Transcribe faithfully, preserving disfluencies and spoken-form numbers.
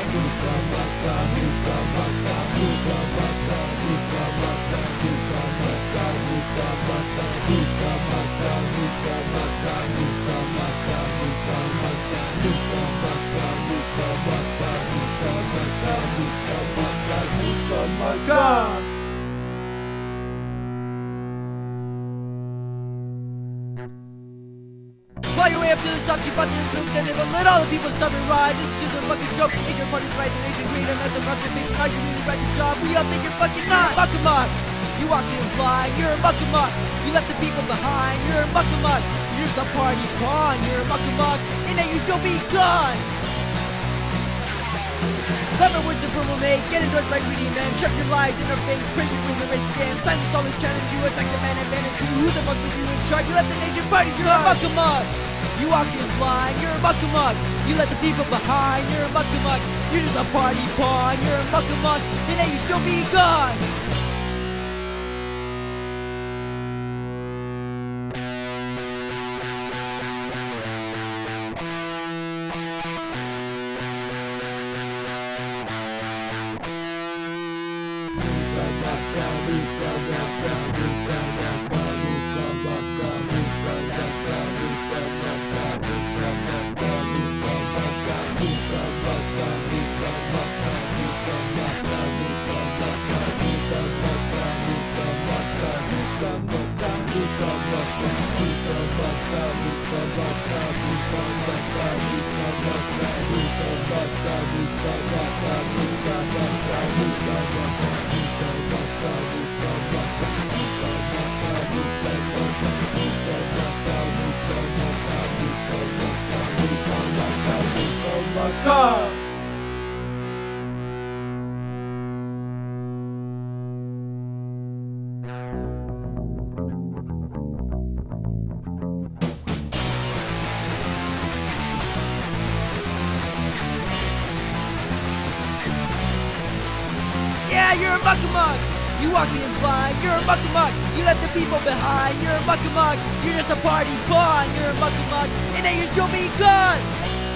Muck. Fly your way up to the top, keep on your flukes, and never let all the people stop and ride. This is just a fucking joke. You think your party's right, the nation great, and that's a conservation. Are you really right your job? We all think you're fucking not. Muck a muck. You walked in flying, you're a muck a muck. You left the people behind, you're a muck a muck. You're just a party pawn, you're a muck a muck, and now you shall be gone. Clever words of will make, get endorsed by greedy men. Shove your lies in our face, pray you rumor and scam. Silence always challenge you, attack the man and bandit too. Who the fuck was you in charge? You left the nation parties, you're a muck a muck. You walked in flying, you're a muck a muck. You left the people behind, you're a muck a muck. You're just a party pawn, you're a muck a muck, and now you shall be gone. Muck. Yeah, you're a muck a muck. You walked in blind, you're a muck a muck. You left the people behind, you're a muck a muck. You're just a party pawn, you're a muck a muck, and now you shall be gone.